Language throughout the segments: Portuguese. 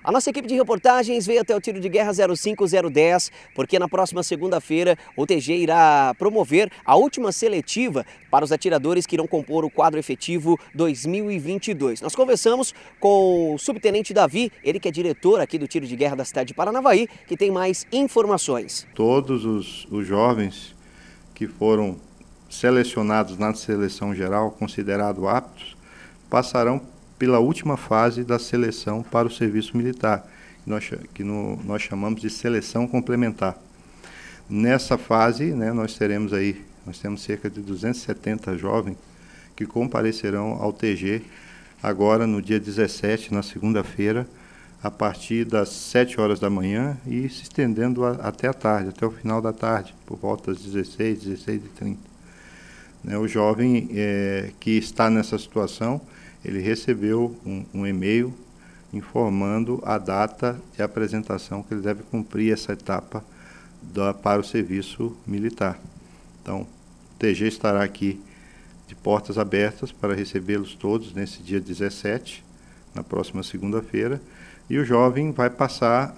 A nossa equipe de reportagens veio até o Tiro de Guerra 05010, porque na próxima segunda-feira o TG irá promover a última seletiva para os atiradores que irão compor o quadro efetivo 2022. Nós conversamos com o subtenente Davi, ele que é diretor aqui do Tiro de Guerra da cidade de Paranavaí, que tem mais informações. Todos os jovens que foram selecionados na seleção geral, considerados aptos, passarão pela última fase da seleção para o serviço militar, que nós chamamos de seleção complementar. Nessa fase, nós temos cerca de 270 jovens que comparecerão ao TG agora no dia 17, na segunda-feira, a partir das 7 horas da manhã e se estendendo até a tarde, até o final da tarde, por volta das 16, 16h30. O jovem que está nessa situação, ele recebeu um e-mail informando a data de apresentação que ele deve cumprir essa etapa para o serviço militar. Então, o TG estará aqui de portas abertas para recebê-los todos nesse dia 17, na próxima segunda-feira, e o jovem vai passar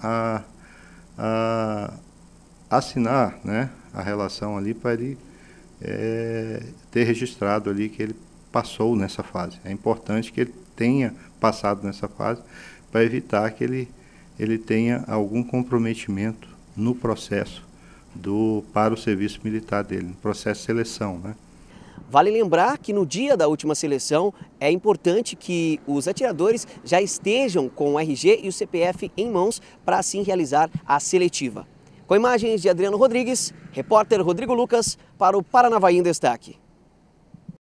a assinar, a relação ali para ele ter registrado ali que ele passou nessa fase. É importante que ele tenha passado nessa fase para evitar que ele tenha algum comprometimento no processo para o serviço militar dele, no processo de seleção, Vale lembrar que no dia da última seleção é importante que os atiradores já estejam com o RG e o CPF em mãos para assim realizar a seletiva. Com imagens de Adriano Rodrigues, repórter Rodrigo Lucas para o Paranavaí em Destaque.